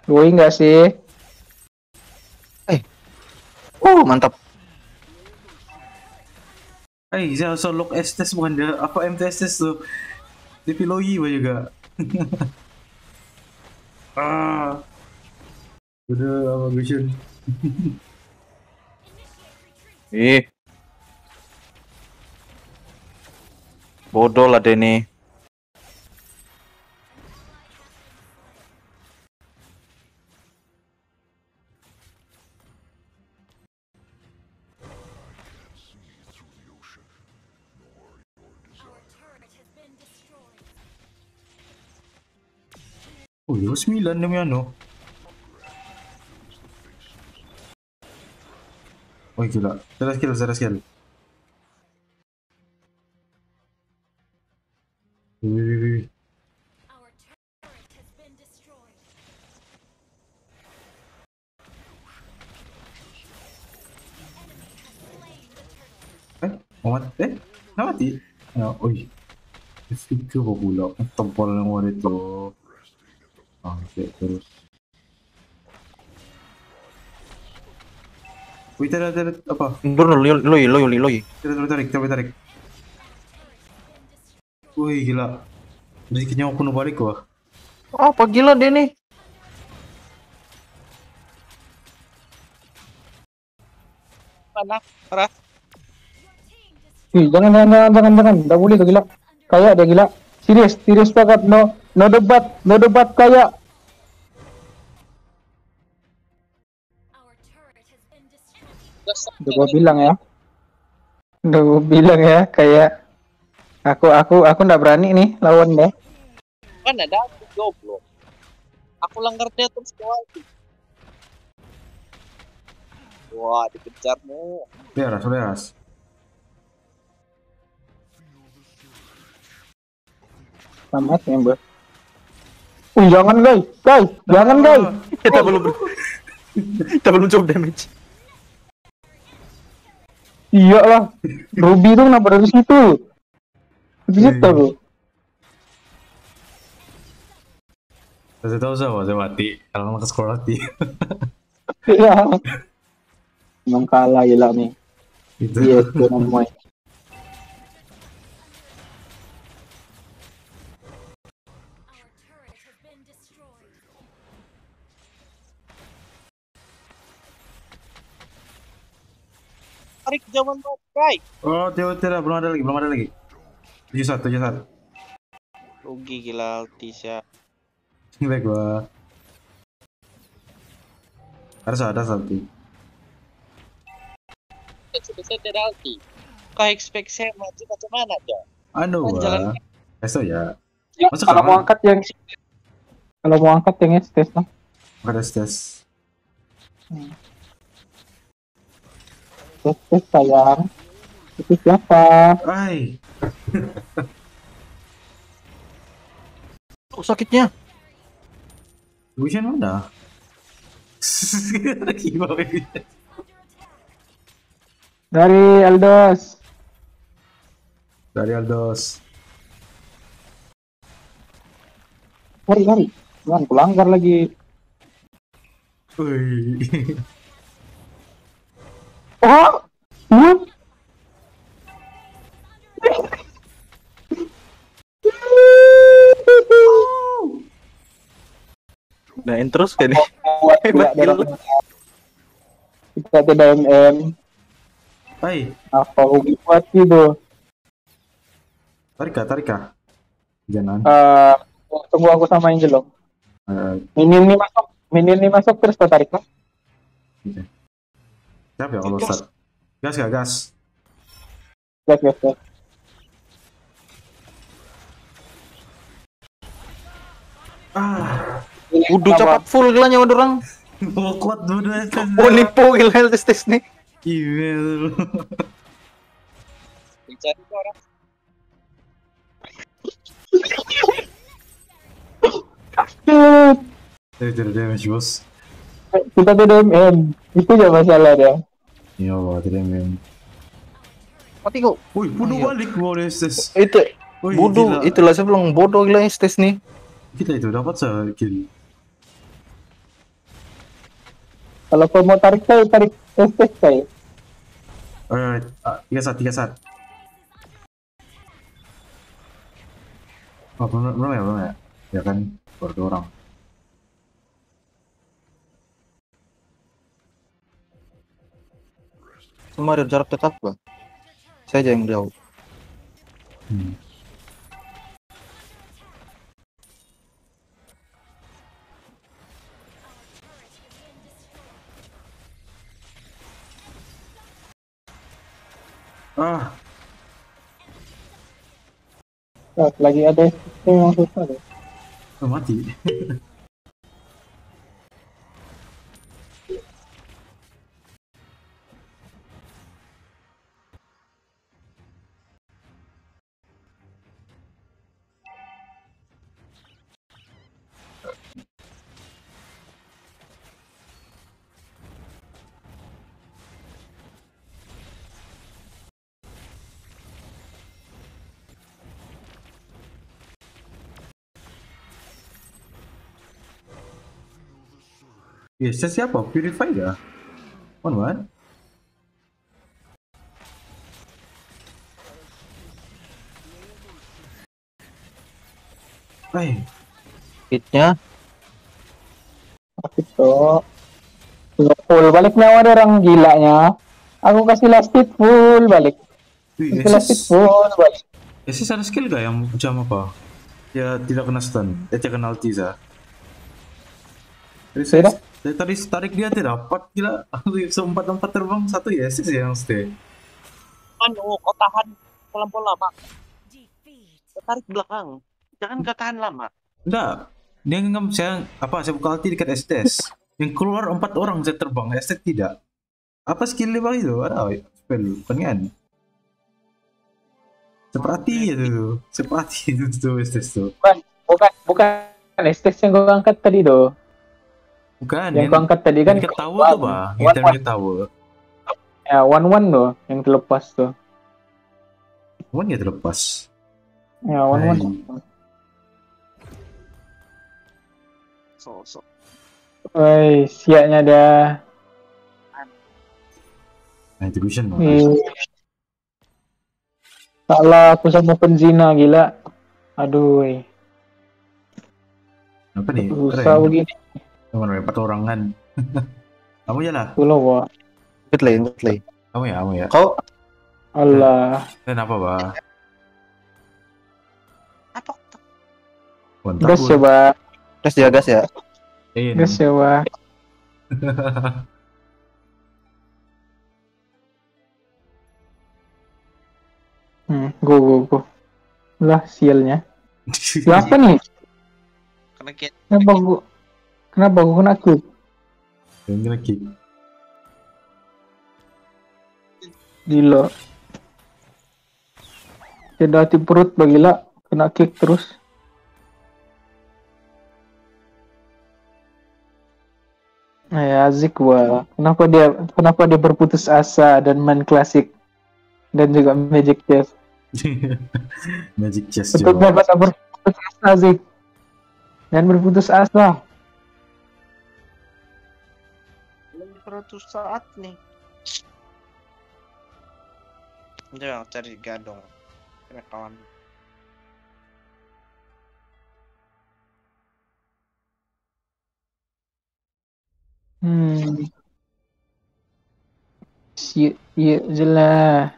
Gue nggak sih? Mantap. Saya solo Estes bukan dia. Apa MTSS tuh? Di Pilogi juga. Udah apa Vision? Bodoh lah Denny. Oh, 9 demi ano. Oh gila, zero skill. Wih. Mati? Mati? Oi. Fica pula. Tampal ng wala ito. Okay, terus. Wih, tarik, apa? Loy. Tarik. Wih, gila. Sedikitnya aku balik wah. Apa gila Denny? Mana? Parah. Jangan. Nggak boleh tuh gila. Kayak dia gila. Serius banget. No debat kayak. Udah gue bilang ya kayak aku nggak berani nih lawan deh. Kan ada aku goblok. Aku langgar dia terus kuat. Wah, dikejarmu. Beres. Selamat ya, Mbak. Jangan guys. Jangan guys. Kita belum coba damage. Iya lah. Ruby tuh kenapa dari situ? Bisa tuh. Saya tahu saya mati. Kalau mau ke sekolah mati. Iya. Emang kalah gila nih. Iya, itu namanya. Tarik zaman guys. Oh, tidak, belum ada lagi. 71. Rugi gila Altisha. Baik gua. Harus ada satu. Sudah tidak alti. Kau expect saya maju macam mana dong? Wah. Eso ya. Masuk Kalau mau angkat yang estes lah. Ada tes. Estes sayang. Itu siapa? Ay. Sakitnya. Vision mana? Gimana ini? Dari Aldos. Lari. Jangan pelanggar lagi. Wih. Oh! Nah, terus kayak nih. Kita tidak MM. Ay. Apa ugi buat gitu? Tarika. Jangan. Tunggu aku sama Angel loh. Minion nih masuk terus kau tarik lah. Siap ya kalau start. Gas. Gas. Udah cepat full gilanya orang. Kuat dulu. Nipu gila tes nih. Email. Dicari orang. Tidak damage bos. Kita tidak MM. Itu ya masalah dia. Iya, tidak damage. Mati kok. Wih, bunuh balik boleh tes. Itu bodoh, itulah saya bilang bodoh gila tes nih. Kita itu dapat sekill. Kalau kau mau tarik saya, tarik Estes saya. Alright, 3 saat. Oh, belum ya? Ya kan, baru 2 orang. Semua ada jarak dekat bang. Saya aja yang jauh. Ah, Lagi ada Estes yang susah deh. mati. Yes, siapa? Purify ya? One. Hey, Hitnya Itu full balik nyawa ada orang gilanya. Aku kasih last hit full balik. wih, Kasih last hit full balik. Yesus ada skill gak yang macam apa? Ya tidak kena stun, dia kena ulti za. Tidak. Tadi tarik dia tidak dapat, gila. Sempat terbang satu ya, Yesus yang stay. Anu, kau tahan pola-pola lama. Kau tarik belakang. Jangan kau tahan lama. Enggak, dia nggak saya buka ulti dekat STS. Yang keluar 4 orang saya terbang, STS tidak. Apa skill dia itu? Ada spell, bukan kan? Seperti itu tuh STS tuh. Bukan Estes yang gue angkat tadi doh. Bukan, Yang gue angkat tadi kan yang ketawa tuh bang, yang ketawa. ya 1-1 doh yang terlepas tuh. Cuman dia terlepas. Ya 1-1. So. Woi, siaknya dah. Intuition bang. Salah aku sama penzina gila. Aduh, woi. Apa nih? Susah begini. Cuma 4 orang kan. Kamu ya lah. Tuh loh, Good lane. Kamu ya. Kau Allah. Kenapa bang? Apa? Gas coba. gas ya. Gas coba. Go. Lah sialnya. Siapa nih? Karena kayak Kenapa gua kena kick? Yang kena kick. Gila. Tidak hati perut bagila kena kick terus. Azik wah. Kenapa dia berputus asa dan main klasik dan juga Magic Chess. Magic chest Untuk dapat berputus asa Zik. Dan berputus asa. 100 saat nih. Udah cari gadong. Kena kawan. Iya jelas.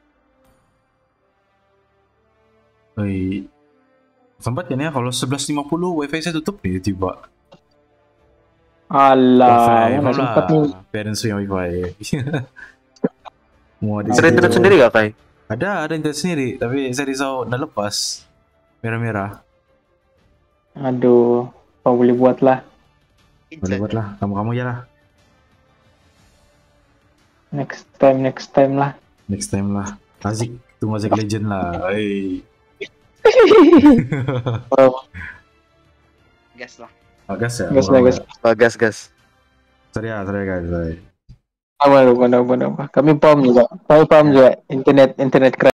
Oi. Sempat kan ya kalau 11.50 wifi saya tutup nih tiba. Alah, mana sempat nih. Parents yang wifi. Mau Ada internet sendiri gak Kai? Ada internet sendiri, tapi saya risau udah lepas. Merah-merah. Aduh, kau boleh buat lah. Boleh buat lah, kamu aja lah. Next time lah. Next time lah. Azik, tunggu Azik Legend lah. Hey. Gas lah. Gas ya? Gas. Sorry guys. Sorry. Apa. Kami paham juga. Internet